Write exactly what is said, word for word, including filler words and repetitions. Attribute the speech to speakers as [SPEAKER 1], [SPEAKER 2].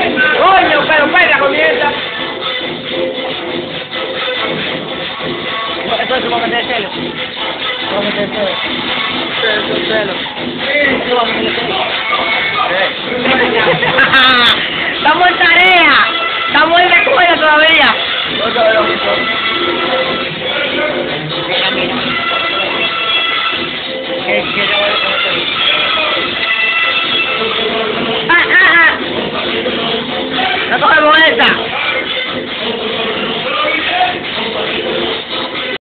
[SPEAKER 1] Coño, pero espera, comienza.
[SPEAKER 2] Eso es un meter celo. Vamos a meter celo. Celo, celo. Eso vamos a meter celo.
[SPEAKER 1] Estamos en tarea. Estamos en la escuela todavía.